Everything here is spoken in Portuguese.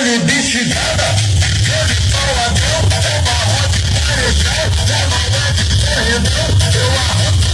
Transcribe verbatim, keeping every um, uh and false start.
ele bexigadas, eu de pau anão, uma roda de paredão, uma roda de corredão, eu arranco